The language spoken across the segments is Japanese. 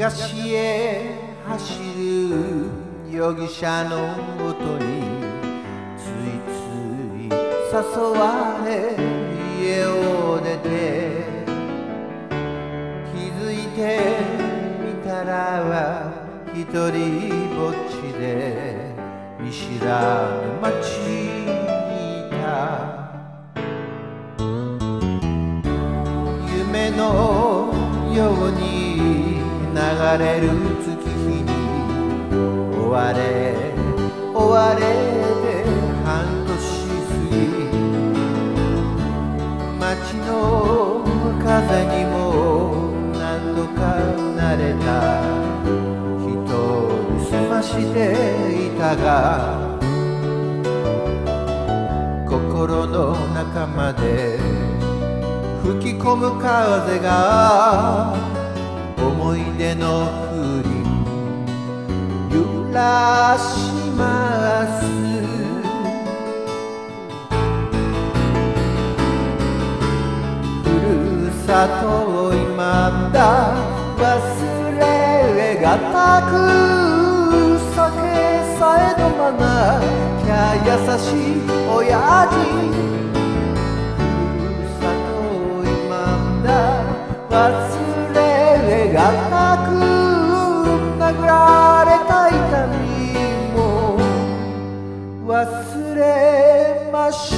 東へ走る容疑者のもとについつい誘われ家を出て、気づいてみたら一人ぼっちで見知らぬ街にいた。夢のように流れる月日に追われて半年過ぎ、街の風にも何度か慣れた人に済ましていたが、心の中まで吹き込む風が思い出の風鈴揺らします。ふるさとを未だ忘れがたく、酒さえ飲まなきゃ優しい親父。忘れがたく殴られた痛みも忘れました。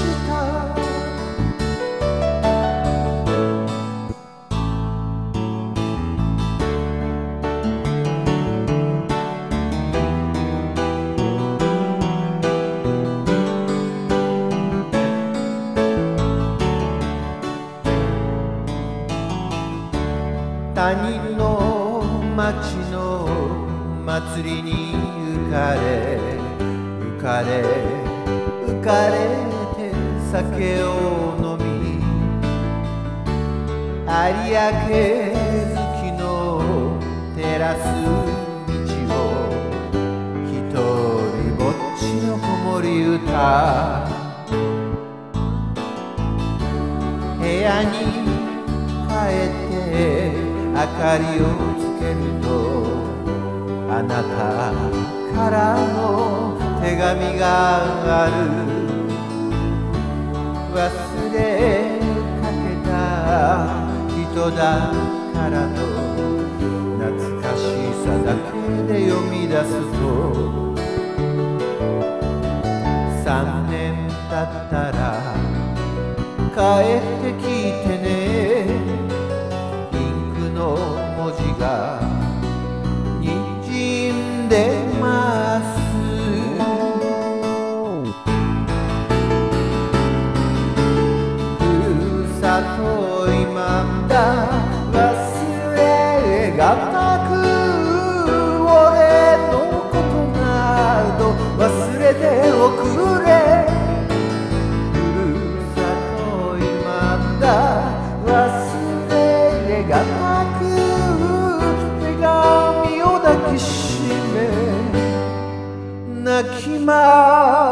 他人の町の祭りに浮かれて酒を飲み、有明月の照らす道を一人ぼっちの子守歌。部屋に帰って明かりをつけると、あなたからの手紙がある。忘れかけた人だからと懐かしさだけで読み出すと、3年経ったら帰ってきてね、文字がにじんでます。ふるさと今だ忘れがたく、俺のことなど忘れておくれ。ふるさと今だ忘れがたく、手紙を抱きしめ泣きます。